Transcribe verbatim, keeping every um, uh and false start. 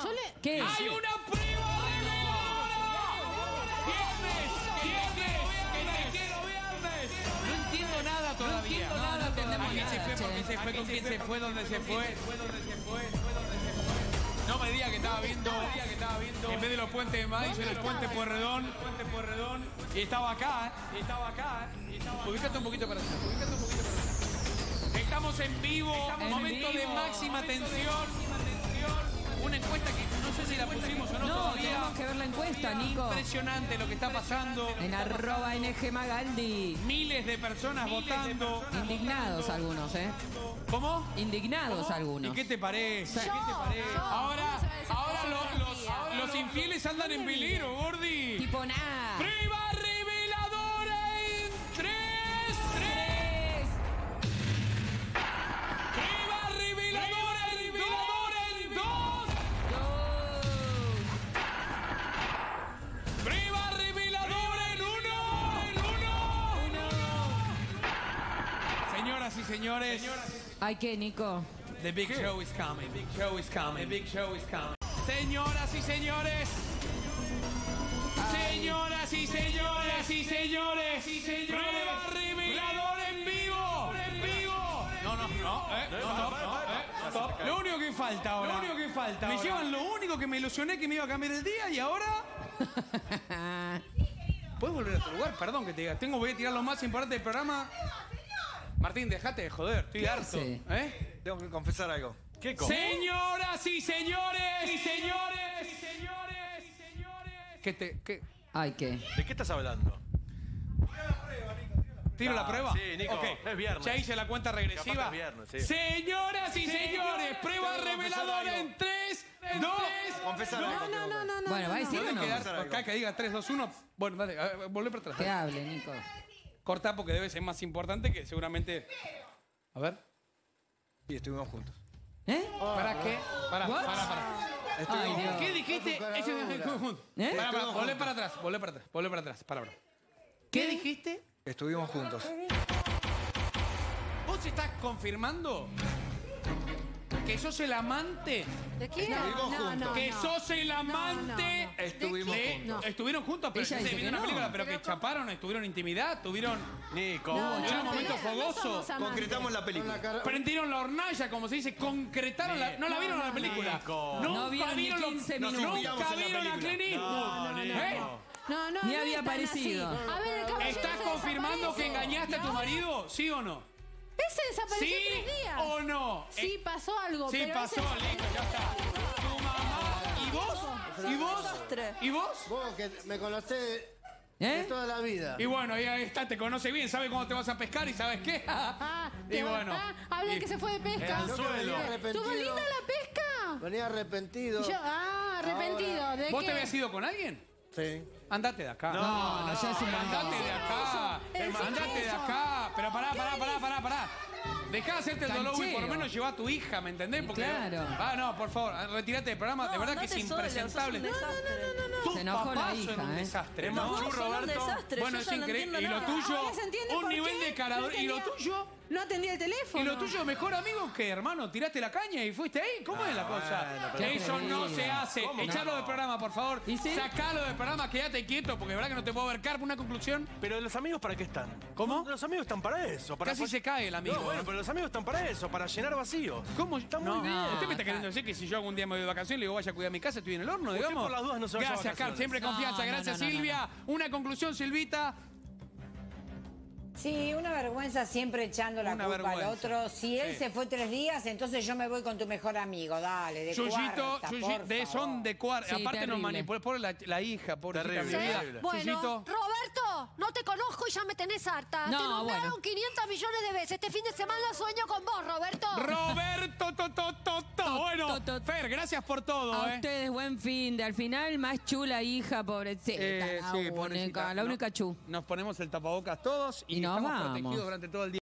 Yo le... ¿Qué? ¡Hay una prueba reveladora! ¡Viernes! ¡Viernes! ¡Que te quiero viernes! No entiendo nada todavía. No entiendo nada, no entendemos ¿A quién se nada, fue? ¿Por qué che. se fue? ¿Con quién se fue? ¿Dónde se fue? ¿Fue dónde se fue? ¿Fue dónde se fue? No me diga que estaba viendo, no me diga que estaba viendo. En vez de los puentes de Madrid, era el puente Pueyrredón. Puente Pueyrredón. Y estaba acá, ¿eh? Y estaba acá, ¿eh? Y estaba... Ubícate un poquito para allá. Ubícate un poquito para allá. Estamos en vivo. Estamos momento en vivo. de máxima tensión. Una encuesta que no sé si la pusimos o no, No, todavía. tenemos que ver la encuesta, Nico. Impresionante lo que está pasando. En arroba N G Magaldi. Miles de personas votando. Indignados algunos, ¿eh? ¿Cómo? Indignados algunos. ¿Y qué te parece? ¿Qué te Yo, parece? yo. Ahora, ¿Cómo se va a decir ahora eso? lo- los, los infieles andan en velero, Gordi. Tipo nada. Prueba reveladora en tres, Tres. Prueba reveladora en dos, en dos. Dos. Prueba reveladora en uno, en uno. Señoras y señores, Ay, ¿qué, Nico? the big show is coming. The big show is coming. The big show is coming. Señoras y señores. Señoras y señores y señores y señores. Prueba reveladora en vivo. En vivo. No, no, no, eh, no, no, no, eh, stop. Lo único que falta ahora. Lo único que falta. Me llevan lo único que me ilusioné que me iba a cambiar el día y ahora. ¿Puedes volver a tu lugar? Perdón que te diga. Tengo, voy a tirar lo más importante del programa. Martín, dejate de joder. Estoy ¿Qué harto. hace? ¿Eh? Tengo que confesar algo. ¿Qué cosa? Señoras y señores y señores y señores y señores. ¿Qué te qué? Ay, ¿qué? ¿De qué estás hablando? ¿Tiro la Ah, prueba? sí, Nico, Ok. es viernes. Ya hice la cuenta regresiva. Capaz que es viernes, sí. Señoras y señores, prueba tengo que confesar reveladora algo. en tres, dos. Confesar No, algo. no, no, no, no. Bueno, ¿va a no, decir no. o no? Quedar confesar algo. acá que diga tres, dos, uno. Bueno, dale, a ver, volvé para atrás. Que hable, Nico. Corta porque debe ser más importante que seguramente. A ver. Y estuvimos juntos. ¿Eh? ¿Para qué? Para, What? para, para. Ay, Dios. ¿Qué dijiste? Ese- ¿Eh? Para, para, volvé para atrás, volvé para atrás, volvé para atrás. Para, para. ¿Qué dijiste? Estuvimos juntos. ¿Vos estás confirmando que sos el amante? ¿De qué? Estuvimos No, juntos. no, Que no. sos el amante. No, no, no. Estuvimos de- juntos. Estuvieron juntos, pero Ella yo sé, dice viendo que una no. película, pero que chaparon, estuvieron intimidad, tuvieron. Nico, No, hubo no, Era un no, momento no, no fogoso. somos amantes. concretamos la película. Prendieron la hornalla, como se dice, concretaron la. ¿No la vieron la película? Nico. Nunca No vieron ni los- quince Nos minutos. inspiramos Nunca en la vieron a película. Clint Eastwood. No, ¿Eh? No, no, Ni no había es tan aparecido. así. A ver, el caballero ¿Estás se confirmando que desaparece. engañaste a ¿Y tu ahora? marido? ¿Sí o no? Él se desapareció ¿Sí tres días. o no? Sí, Eh, pasó algo. Sí, pero él pasó, se listo, desapareció. ya está. Tu mamá. ¿Y vos? ¿Y vos? ¿Y vos? Vos que me conocés de ¿Eh? toda la vida. Y bueno, ahí está, te conoce bien, sabe cómo te vas a pescar y sabes qué. Ah, y te va- bueno. ah, habla y- que se fue de pesca. El Yo que suelo. venía arrepentido. ¿Tuvo linda la pesca? Venía arrepentido. Yo, ah, arrepentido. ¿De ¿Vos qué? te habías ido con alguien? Sí. Andate de acá. No, ya es un Andate montón. de acá. Encima Andate de eso. acá. Pero pará, pará, pará, pará, pará. Dejá de hacerte el dolor y por lo Canchero. menos lleva a tu hija, ¿me entendés? Porque, Claro. Ah, no, por favor, retirate del programa. de verdad que es impresentable. desastre. Tu Se enojó papá la son hija, un ¿eh? desastre. Es ¿no? más, No, Chu, son un Roberto. desastre. Bueno, yo es ya no increíble. entiendo Y lo nada. tuyo, Ahora se entiende un por nivel qué de carador. no ¿Y lo tenía- tuyo? No atendía el teléfono. ¿Y lo tuyo, mejor amigo que hermano? ¿Tiraste la caña y fuiste ahí? ¿Cómo es la cosa? bueno, pero Que eso no qué se hace. ¿Cómo Echalo no? del programa, por favor. ¿Y sí? Sacalo del programa, quédate quieto, porque de verdad que no te puedo ver. Carp, una conclusión. Pero los amigos, ¿para qué están? ¿Cómo? Los amigos están para eso. Para Casi se cae el amigo. No, bueno, pero los amigos están para eso, para llenar vacíos. ¿Cómo? Está muy no, bien. Usted me está queriendo decir que si yo algún día me voy de vacaciones, le digo, vaya a cuidar mi casa, estoy en el horno, Usted digamos. por las dudas no se vaya a Gracias, Carl. vacaciones. Siempre No, confianza. no, Gracias, no, no, Silvia. Una conclusión, Silvita. Sí, una vergüenza siempre echando la Una culpa vergüenza. al otro. Si él Sí. se fue tres días, entonces yo me voy con tu mejor amigo. Dale, de Chuyito, cuarta, Chuyi- por de, favor. son de cuarta. Sí, Aparte nos terrible. manipula. Por la, la hija, por Terrible, mi vida. terrible. Bueno, Chuyito. Roberto, no te conozco y ya me tenés harta. No, te nombraron bueno. quinientos millones de veces. Este fin de semana sueño con vos, Roberto. Roberto, to, to, to, to. Bueno, to, to. Fer, gracias por todo. A eh. ustedes, buen fin de. Al final, más chula hija, pobrecita. Eh, la sí, única, pobrecita. la No- única chu. Nos ponemos el tapabocas todos y, Y nos estamos vamos. protegidos durante todo el día.